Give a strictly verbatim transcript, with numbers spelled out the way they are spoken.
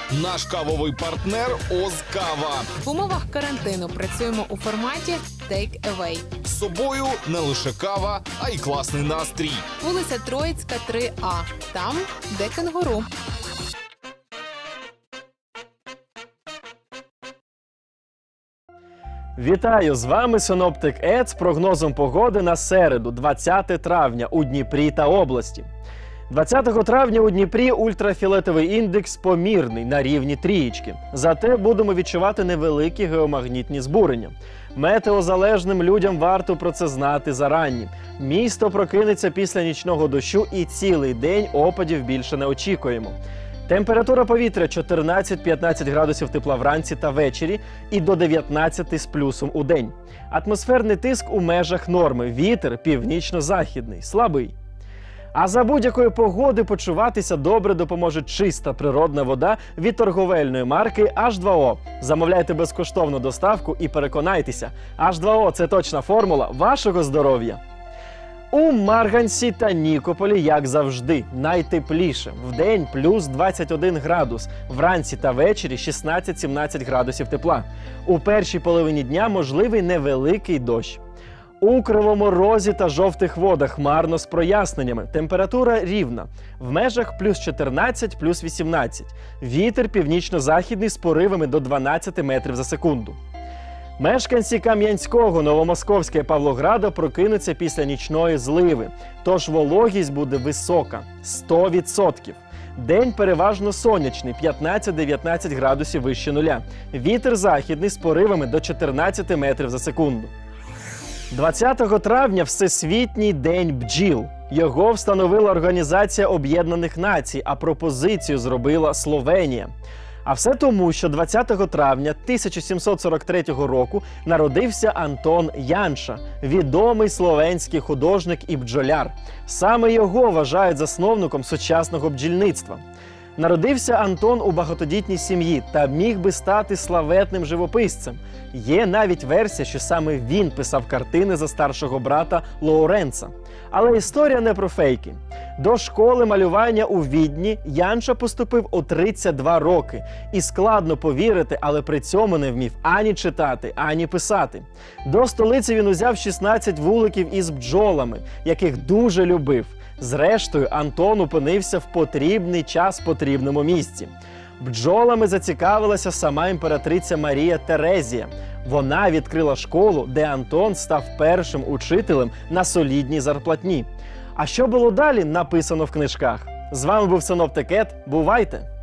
Наш кавовий партнер Озкава. В умовах карантину працюємо у форматі Take Away. З собою не лише кава, а й класний настрій. Вулиця Троїцька, три А. Там, де кенгуру. Вітаю! З вами синоптик Ед з прогнозом погоди на середу, двадцяте травня у Дніпрі та області. двадцятого травня у Дніпрі ультрафіолетовий індекс помірний на рівні трієчки. Зате будемо відчувати невеликі геомагнітні збурення. Метеозалежним людям варто про це знати зарані. Місто прокинеться після нічного дощу і цілий день опадів більше не очікуємо. Температура повітря чотирнадцять-п'ятнадцять градусів тепла вранці та ввечері і до дев'ятнадцяти з плюсом у день. Атмосферний тиск у межах норми, вітер північно-західний, слабий. А за будь-якої погоди почуватися добре допоможе чиста природна вода від торговельної марки Аш два О. Замовляйте безкоштовну доставку і переконайтеся, Аш два О – це точна формула вашого здоров'я. У Марганці та Нікополі, як завжди, найтепліше. Вдень плюс двадцять один градус, вранці та ввечері шістнадцять-сімнадцять градусів тепла. У першій половині дня можливий невеликий дощ. У Кривому Розі та Жовтих Водах хмарно з проясненнями. Температура рівна. В межах плюс чотирнадцять, плюс вісімнадцять. Вітер північно-західний з поривами до дванадцяти метрів за секунду. Мешканці Кам'янського, Новомосковська і Павлограда прокинуться після нічної зливи. Тож вологість буде висока – сто відсотків. День переважно сонячний – п'ятнадцять-дев'ятнадцять градусів вище нуля. Вітер західний з поривами до чотирнадцяти метрів за секунду. двадцятого травня – Всесвітній день бджіл. Його встановила Організація Об'єднаних Націй, а пропозицію зробила Словенія. А все тому, що двадцятого травня тисяча сімсот сорок третього року народився Антон Янша, відомий словенський художник і бджоляр. Саме його вважають засновником сучасного бджільництва. Народився Антон у багатодітній сім'ї та міг би стати славетним живописцем. Є навіть версія, що саме він писав картини за старшого брата Лоуренца. Але історія не про фейки. До школи малювання у Відні Янша поступив у тридцять два роки. І складно повірити, але при цьому не вмів ані читати, ані писати. До столиці він узяв шістнадцять вуликів із бджолами, яких дуже любив. Зрештою, Антон опинився в потрібний час потрібному місці. Бджолами зацікавилася сама імператриця Марія Терезія. Вона відкрила школу, де Антон став першим учителем на солідній зарплатні. А що було далі, написано в книжках. З вами був синоптик Ед. Бувайте!